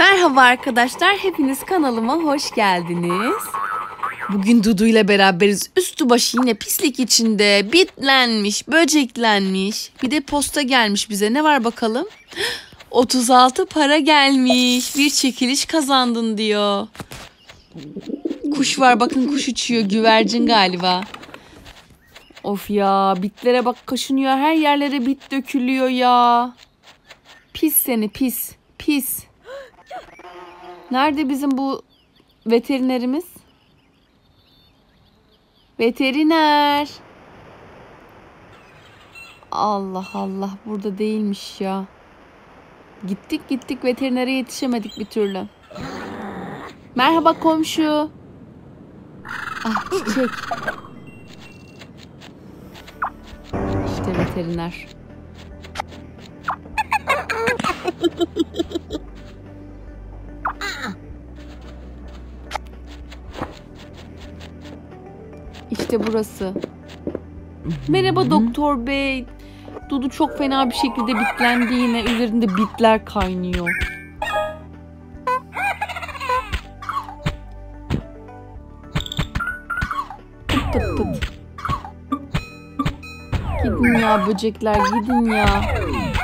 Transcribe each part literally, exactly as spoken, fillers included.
Merhaba arkadaşlar, hepiniz kanalıma hoş geldiniz. Bugün Dudu ile beraberiz. Üstü başı yine pislik içinde, bitlenmiş, böceklenmiş. Bir de posta gelmiş bize. Ne var bakalım? otuz altı para gelmiş. Bir çekiliş kazandın diyor. Kuş var, bakın kuş uçuyor. Güvercin galiba. Of ya, bitlere bak, kaşınıyor. Her yerlere bit dökülüyor ya. Pis seni, pis, pis. Nerede bizim bu veterinerimiz? Veteriner. Allah Allah, burada değilmiş ya. Gittik gittik veterinere yetişemedik bir türlü. Merhaba komşu. Ah, çiçek. İşte veteriner. İşte burası. Merhaba doktor bey. Dudu çok fena bir şekilde bitlendi yine. Üzerinde bitler kaynıyor. Pıt pıt pıt. Gidin ya böcekler, gidin ya.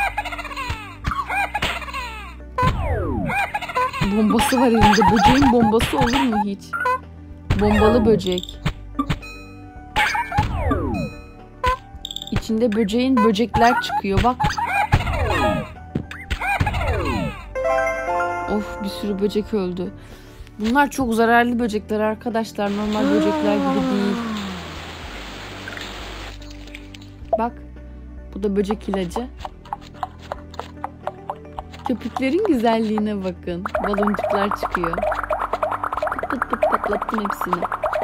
Bombası var elinde. Böceğin bombası olur mu hiç? Bombalı böcek. İçinde böceğin böcekler çıkıyor bak. Of, bir sürü böcek öldü. Bunlar çok zararlı böcekler arkadaşlar. Normal böcekler gibi değil. Bak. Bu da böcek ilacı. Köpüklerin güzelliğine bakın. Baloncuklar çıkıyor. Pıt pıt pıt patlattım hepsini.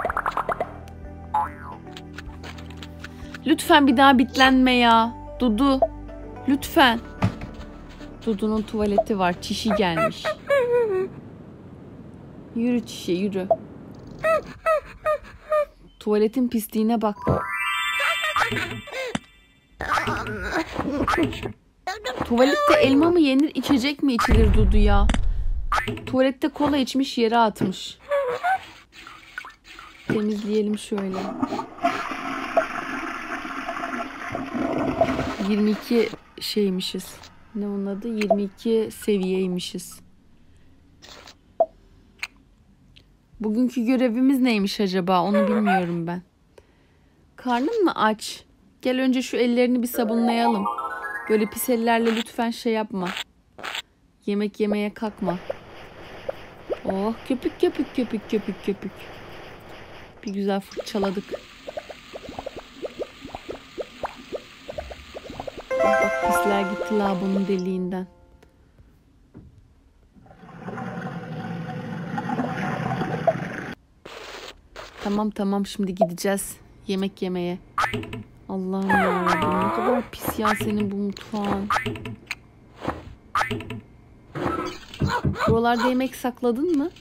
Lütfen bir daha bitlenme ya. Dudu. Lütfen. Dudu'nun tuvaleti var. Çişi gelmiş. Yürü çişe, yürü. Tuvaletin pisliğine bak. Tuvalette elma mı yenir, içecek mi içilir Dudu ya? Tuvalette kola içmiş, yere atmış. Temizleyelim şöyle. yirmi iki şeymişiz. Ne onun adı? yirmi iki seviyeymişiz. Bugünkü görevimiz neymiş acaba? Onu bilmiyorum ben. Karnın mı aç? Gel önce şu ellerini bir sabunlayalım. Böyle pis ellerle lütfen şey yapma. Yemek yemeye kalkma. Oh, köpük köpük köpük köpük köpük. Bir güzel fırçaladık. Bak pisler gitti lavabonun deliğinden. Tamam tamam, şimdi gideceğiz yemek yemeye. Allah'ım yarabbim, ne kadar pis ya senin bu mutfağın. Buralarda yemek sakladın mı?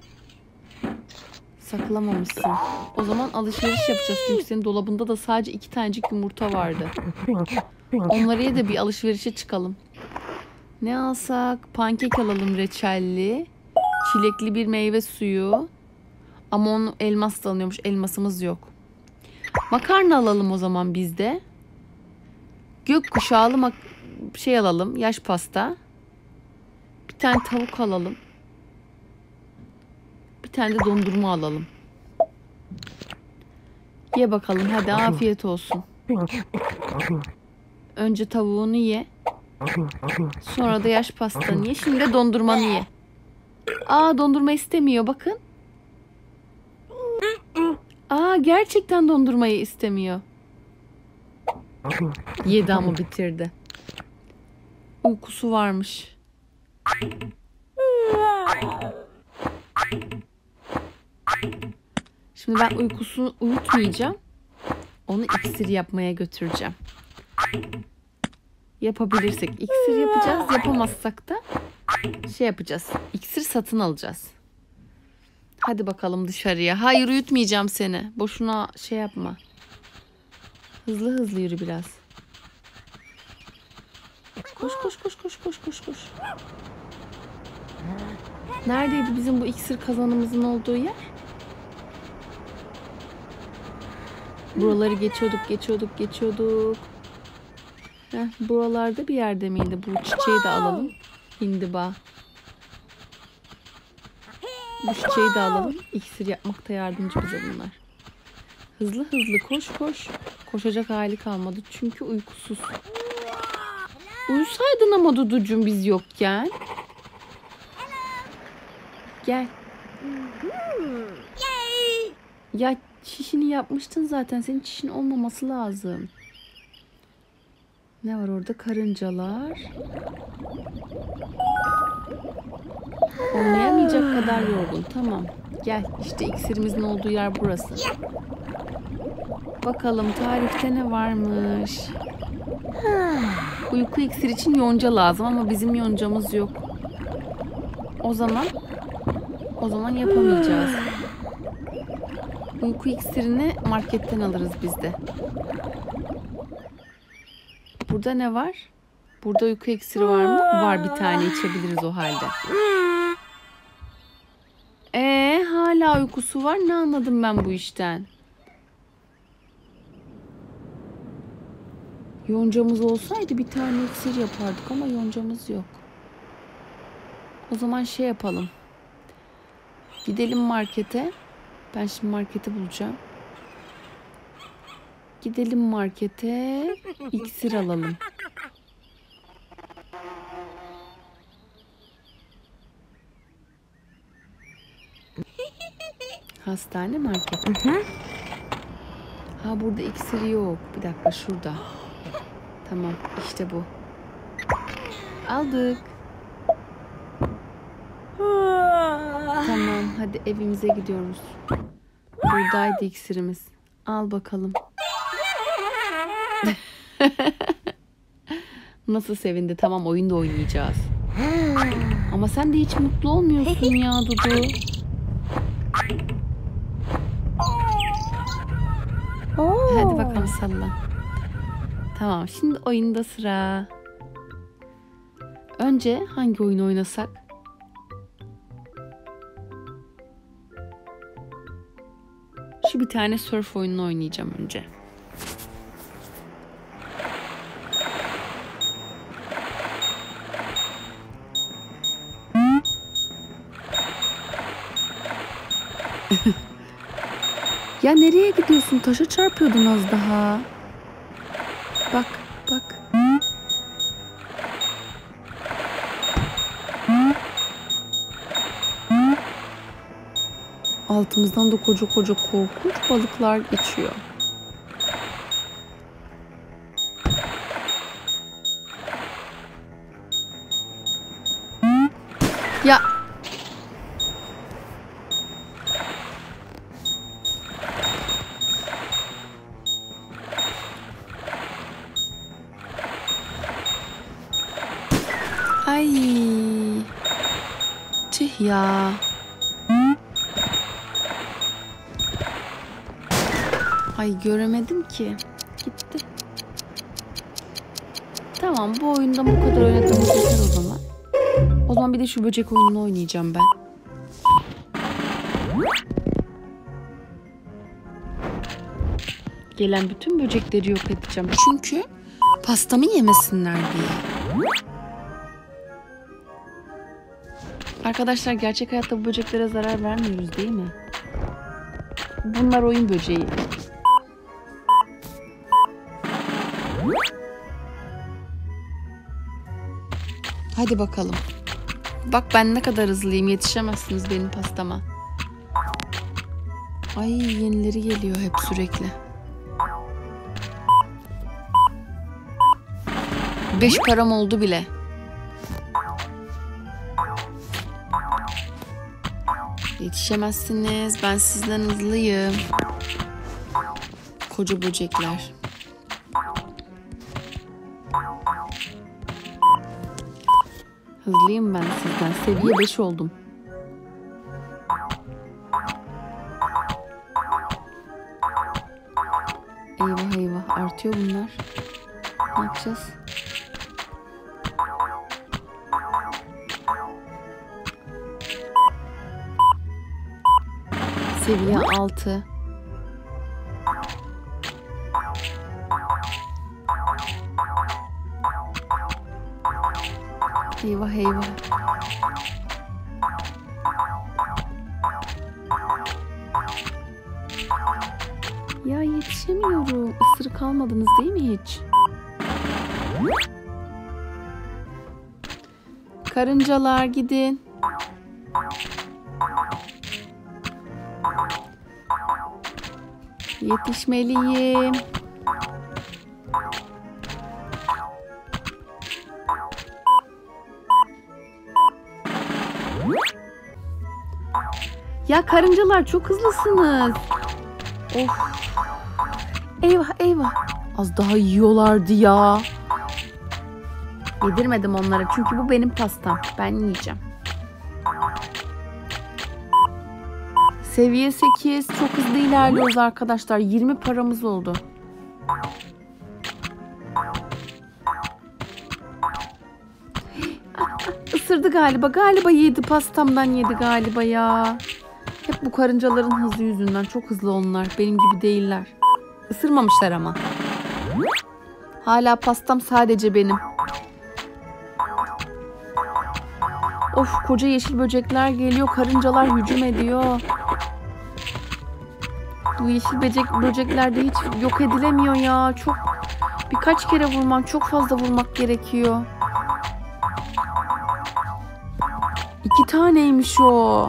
Saklamamışsın. O zaman alışveriş yapacağız çünkü senin dolabında da sadece iki tanecik yumurta vardı. Onları ye de bir alışverişe çıkalım. Ne alsak? Pankek alalım reçelli. Çilekli bir meyve suyu. Ama onu elmas da alınıyormuş. Elmasımız yok. Makarna alalım o zaman biz de. Gökkuşağlı mak şey alalım. Yaş pasta. Bir tane tavuk alalım. Bir tane de dondurma alalım. Ye bakalım hadi, afiyet olsun. Önce tavuğunu ye. Sonra da yaş pastanı ye. Şimdi de dondurmanı ye. Aa, dondurma istemiyor bakın. Aa, gerçekten dondurmayı istemiyor. Yedi ama bitirdi. Uykusu varmış. Şimdi ben uykusunu uyutmayacağım. Onu iksir yapmaya götüreceğim. Yapabilirsek iksir yapacağız. Yapamazsak da şey yapacağız. İksir satın alacağız. Hadi bakalım dışarıya. Hayır, uyutmayacağım seni. Boşuna şey yapma. Hızlı hızlı yürü biraz. Koş koş koş koş koş koş koş. Neredeydi bizim bu iksir kazanımızın olduğu yer? Buraları geçiyorduk, geçiyorduk, geçiyorduk. Heh, buralarda bir yerde miydi? Bu çiçeği de alalım. Hindiba. Bu çiçeği de alalım. İksir yapmakta yardımcı bize bunlar. Hızlı hızlı koş koş. Koşacak hali kalmadı çünkü uykusuz. Uyusaydın ama Duducuğum biz yokken. Gel. Ya çişini yapmıştın zaten. Senin çişin olmaması lazım. Ne var orada? Karıncalar. Oynayamayacak kadar yorgun. Tamam. Gel. İşte iksirimizin olduğu yer burası. Bakalım tarifte ne varmış. Uyku iksir için yonca lazım ama bizim yoncamız yok. O zaman o zaman yapamayacağız. Uyku iksirini marketten alırız biz de. Burada ne var? Burada uyku iksiri var mı? Var, bir tane içebiliriz o halde. Ee, hala uykusu var. Ne anladım ben bu işten? Yoncamız olsaydı bir tane iksir yapardık ama yoncamız yok. O zaman şey yapalım. Gidelim markete. Ben şimdi marketi bulacağım. Gidelim markete. İksir alalım. Hastane market. Ha, burada iksir yok. Bir dakika, şurada. Tamam, işte bu. Aldık. Tamam, hadi evimize gidiyoruz. Buradaydı iksirimiz. Al bakalım. Nasıl sevindi. Tamam, oyun da oynayacağız. Ama sen de hiç mutlu olmuyorsun ya Dudu. Hadi bakalım salla. Tamam, şimdi oyunda sıra. Önce hangi oyun oynasak? Şu bir tane surf oyununu oynayacağım önce. Ya nereye gidiyorsun? Taşa çarpıyordun az daha. Bak, bak. Altımızdan da koca koca korkunç balıklar geçiyor. Ya. Ay. Tüh ya. Ay, göremedim ki. Gitti. Tamam, bu oyundan bu kadar oynadığımız yeter o zaman. O zaman bir de şu böcek oyununu oynayacağım ben. Gelen bütün böcekleri yok edeceğim. Çünkü pastamı yemesinler diye. Arkadaşlar, gerçek hayatta bu böceklere zarar vermiyoruz değil mi? Bunlar oyun böceği. Hadi bakalım. Bak ben ne kadar hızlıyım. Yetişemezsiniz benim pastama. Ay, yenileri geliyor hep sürekli. Beş param oldu bile. Yetişemezsiniz. Ben sizden hızlıyım. Koca böcekler. Hızlıyım ben sizden. Seviye beş oldum. Eyvah eyvah. Artıyor bunlar. Ne yapacağız? seviye altı. Eyvah eyvah. Ya yetişemiyorum. Isırık almadınız değil mi hiç? Karıncalar gidin. Yetişmeliyim. Ya karıncalar çok hızlısınız. Of. Eyvah eyvah. Az daha yiyorlardı ya. Yedirmedim onlara çünkü bu benim pastam. Ben yiyeceğim. Seviye sekiz. Çok hızlı ilerliyoruz arkadaşlar. yirmi paramız oldu. Isırdı galiba. Galiba yedi. Pastamdan yedi galiba ya. Hep bu karıncaların hızı yüzünden. Çok hızlı onlar. Benim gibi değiller. Isırmamışlar ama. Hala pastam sadece benim. Of, koca yeşil böcekler geliyor. Karıncalar hücum ediyor. Bu yeşil böcek, böcekler de hiç yok edilemiyor ya. Çok birkaç kere vurmak, çok fazla vurmak gerekiyor. İki taneymiş o.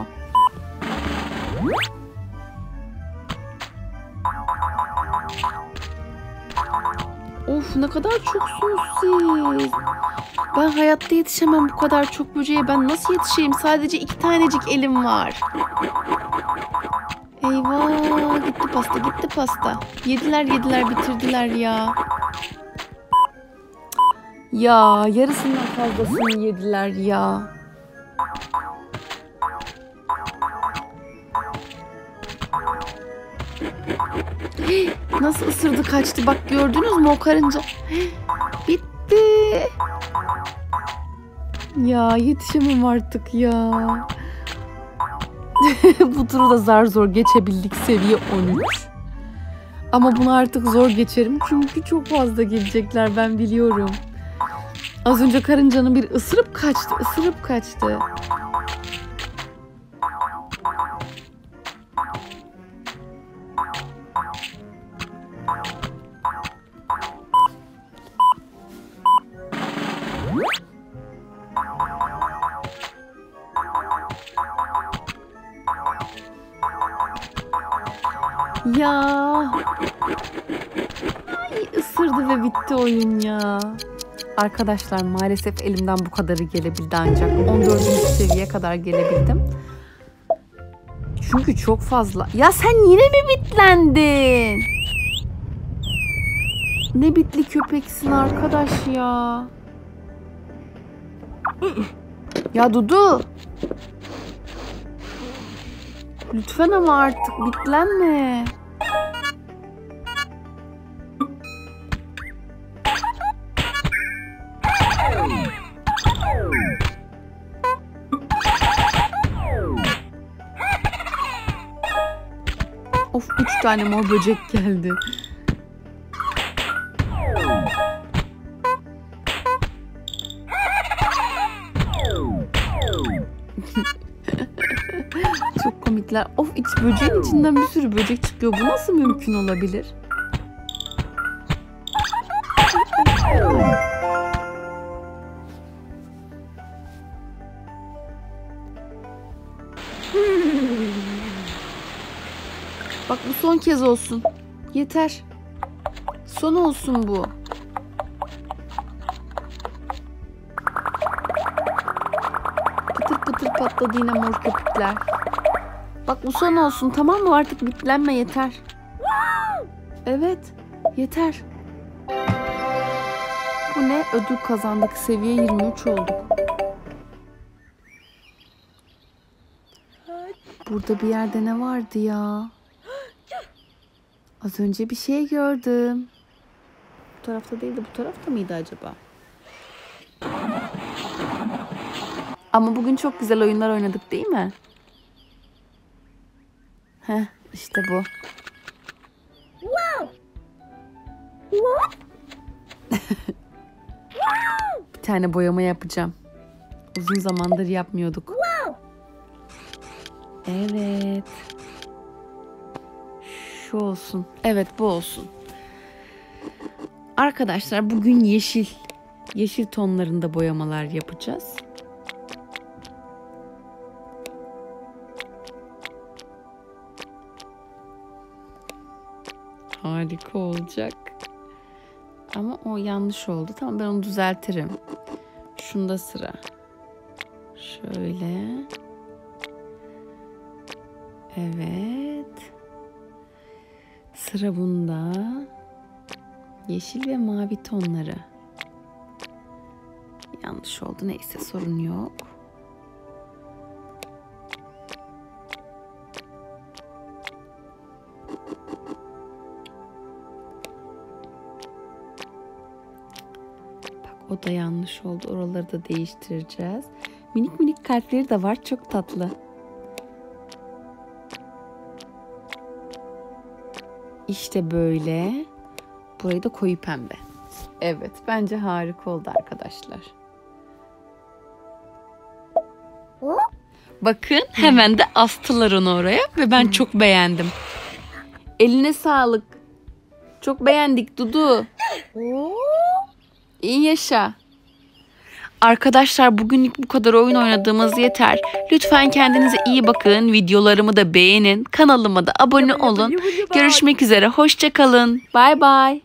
Of, ne kadar çoksunuz siz. Ben hayatta yetişemem bu kadar çok böceğe. Ben nasıl yetişeyim? Sadece iki tanecik elim var. Eyvah, gitti pasta, gitti pasta. Yediler yediler bitirdiler ya. Ya yarısından fazlasını yediler ya. Nasıl ısırdı kaçtı, bak gördünüz mü o karınca? Bitti. Ya yetişemem artık ya. Bu turu da zar zor geçebildik, seviye on üç. Ama bunu artık zor geçerim çünkü çok fazla gelecekler, ben biliyorum. Az önce karıncanın bir ısırıp kaçtı, ısırıp kaçtı. Ya. Ay, ısırdı ve bitti oyun ya. Arkadaşlar maalesef elimden bu kadarı gelebildi ancak. on dördüncü seviyeye kadar gelebildim. Çünkü çok fazla. Ya sen yine mi bitlendin? Ne bitli köpeksin arkadaş ya. Ya Dudu. Lütfen ama artık bitlenme. Of, üç tane mor böcek geldi. Çok komikler. Of, iç böceğin içinden bir sürü böcek çıkıyor. Bu nasıl mümkün olabilir? Bak, bu son kez olsun. Yeter. Son olsun bu. Pıtır pıtır patladı yine mor köpükler. Bak, bu son olsun, tamam mı? Artık bitlenme, yeter. Evet, yeter. Bu ne? Ödül kazandık. Seviye yirmi üç olduk. Burada bir yerde ne vardı ya? Az önce bir şey gördüm. Bu tarafta değil de bu tarafta mıydı acaba? Ama bugün çok güzel oyunlar oynadık değil mi? Heh, işte bu. Bir tane boyama yapacağım. Uzun zamandır yapmıyorduk. Evet. Şu olsun. Evet, bu olsun. Arkadaşlar bugün yeşil. Yeşil tonlarında boyamalar yapacağız. Harika olacak. Ama o yanlış oldu. Tamam, ben onu düzeltirim. Şunda sıra. Şöyle. Evet. Sıra bunda. Yeşil ve mavi tonları. Yanlış oldu. Neyse, sorun yok. Bak, o da yanlış oldu. Oraları da değiştireceğiz. Minik minik kalpleri de var. Çok tatlı. İşte böyle. Burayı da koyu pembe. Evet, bence harika oldu arkadaşlar. Bakın, hemen de astılar onu oraya ve ben çok beğendim. Eline sağlık. Çok beğendik Dudu. İyi yaşa. Arkadaşlar, bugünlük bu kadar oyun oynadığımız yeter. Lütfen kendinize iyi bakın. Videolarımı da beğenin. Kanalıma da abone olun. Görüşmek üzere. Hoşça kalın. Bay bay.